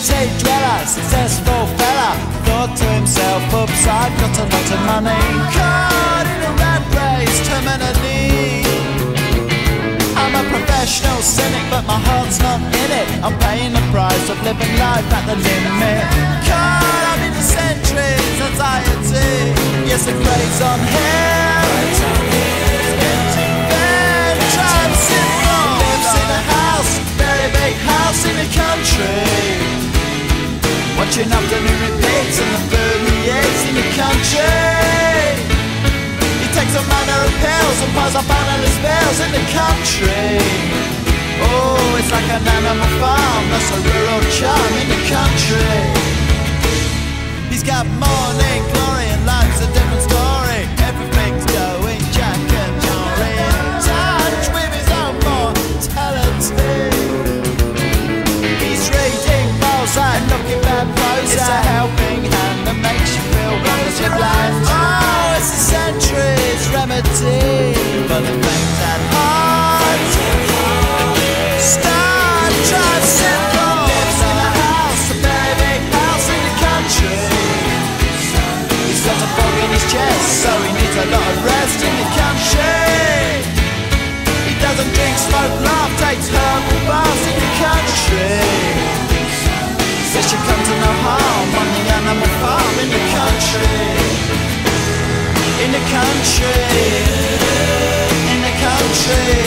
city dweller, successful fella, thought to himself, oops, I've got a lot of money. Caught in a rat race, terminally. I'm a professional cynic, but my heart's not in it. I'm paying the price of living life at the limit. Caught up in the centuries, anxiety. Yes, the craze on him. Empty bed, trying syndrome. Lives in a house, very big house in the country. Watching afternoon repeats and the food he eats in the country. He takes a manner of pills and piles up analyst bills in the country. Oh, it's like an animal farm, that's a rural charm in the country. He's got morning glory and life's a different story. Everything's going Jack and Jory, in touch with his own mortality. He's reading and looking bad prose. It's a helping hand that makes you feel wonderfully blind. Oh, it's a century's remedy for the faint at heart. Star Drive syndrome. Lives in a house, a very big house in the country. He's got a fog in his chest, so he needs a lot of rest in the country. He doesn't drink, smoke, laugh, takes herbal baths in the country. Says you come to no harm on the animal farm in the country. In the country. In the country.